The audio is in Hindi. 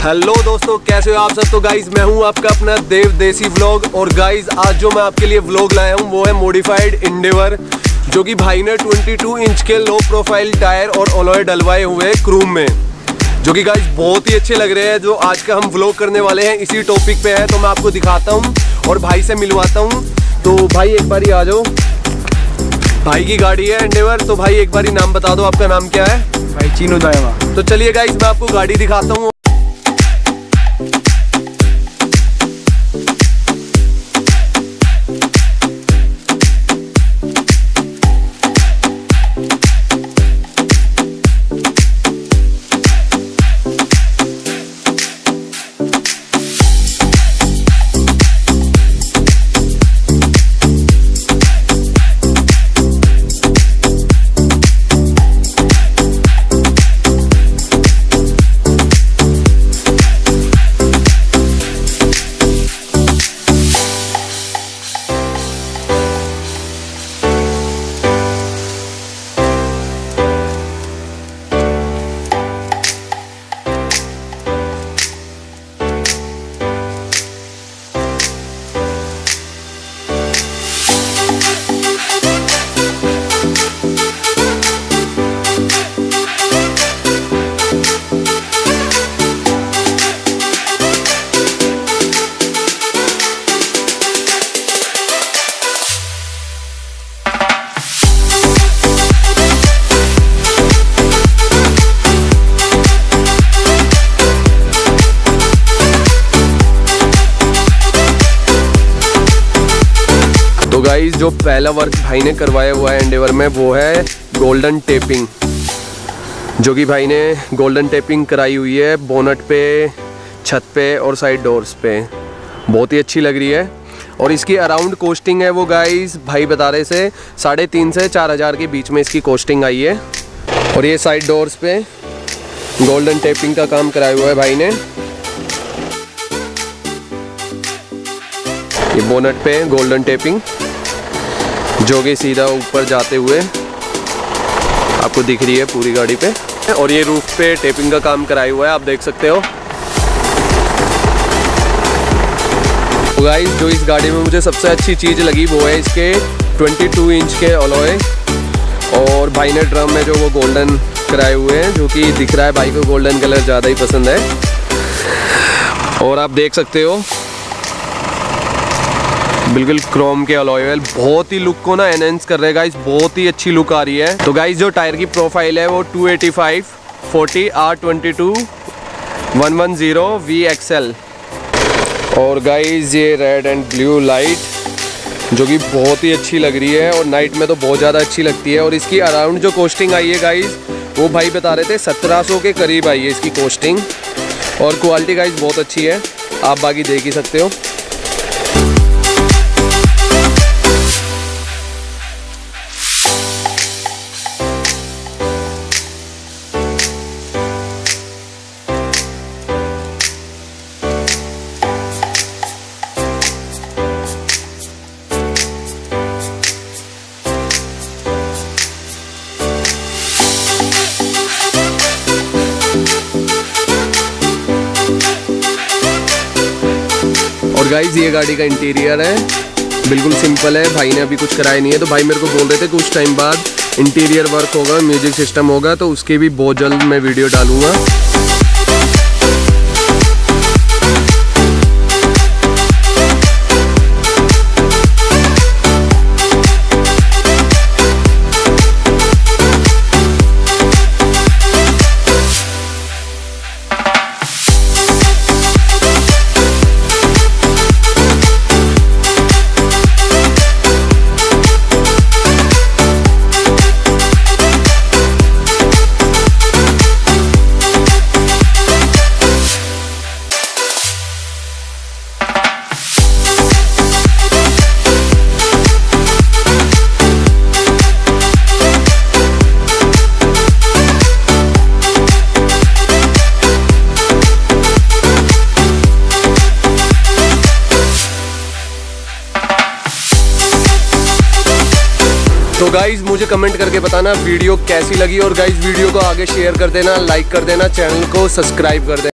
हेलो दोस्तों, कैसे हो आप सब। तो गाइज मैं हूं आपका अपना देव देसी व्लॉग। और गाइज आज जो मैं आपके लिए व्लॉग लाया हूं वो है मॉडिफाइड एंडेवर, जो कि भाई ने 22 इंच के लो प्रोफाइल टायर और अलॉय डलवाए हुए हैं क्रूम में, जो कि गाइज बहुत ही अच्छे लग रहे हैं। जो आज का हम व्लॉग करने वाले हैं इसी टॉपिक पे है, तो मैं आपको दिखाता हूँ और भाई से मिलवाता हूँ। तो भाई एक बारी आ जाओ। भाई की गाड़ी है एंडेवर। तो भाई एक बारी नाम बता दो, आपका नाम क्या है? भाई चीनू दायवा। तो चलिए गाइज मैं आपको गाड़ी दिखाता हूँ। तो गाइस जो पहला वर्क भाई ने करवाया हुआ है एंडेवर में वो है गोल्डन टेपिंग, जो कि भाई ने गोल्डन टेपिंग कराई हुई है बोनट पे, छत पे और साइड डोर्स पे। बहुत ही अच्छी लग रही है। और इसकी अराउंड कॉस्टिंग है वो गाइस भाई बता रहे से 3,500 से 4,000 के बीच में इसकी कॉस्टिंग आई है। और ये साइड डोर्स पे गोल्डन टेपिंग का काम कराया हुआ है भाई ने। ये बोनट पे गोल्डन टेपिंग जो कि सीधा ऊपर जाते हुए आपको दिख रही है पूरी गाड़ी पे। और ये रूफ पे टेपिंग का काम कराया हुआ है, आप देख सकते हो। तो गाइस जो इस गाड़ी में मुझे सबसे अच्छी चीज़ लगी वो है इसके 22 इंच के अलॉय। और भाई ने ड्रम में जो वो गोल्डन कराए हुए हैं, जो कि दिख रहा है भाई को गोल्डन कलर ज़्यादा ही पसंद है। और आप देख सकते हो बिल्कुल क्रोम के अलॉय व्हील बहुत ही लुक को ना एनहेंस कर रहे हैं गाइस, बहुत ही अच्छी लुक आ रही है। तो गाइस जो टायर की प्रोफाइल है वो 285/40 R22 110 VXL। और गाइस ये रेड एंड ब्लू लाइट जो कि बहुत ही अच्छी लग रही है और नाइट में तो बहुत ज़्यादा अच्छी लगती है। और इसकी अराउंड जो कॉस्टिंग आई है गाइस वो भाई बता रहे थे 1700 के करीब आई है इसकी कॉस्टिंग। और क्वालिटी गाइस बहुत अच्छी है, आप बाकी देख ही सकते हो। और गाइज ये गाड़ी का इंटीरियर है, बिल्कुल सिंपल है। भाई ने अभी कुछ कराया नहीं है। तो भाई मेरे को बोल रहे थे कि कुछ टाइम बाद इंटीरियर वर्क होगा, म्यूजिक सिस्टम होगा, तो उसके भी बहुत जल्द मैं वीडियो डालूंगा। तो गाइज मुझे कमेंट करके बताना वीडियो कैसी लगी, और गाइज वीडियो को आगे शेयर कर देना, लाइक कर देना, चैनल को सब्सक्राइब कर देना।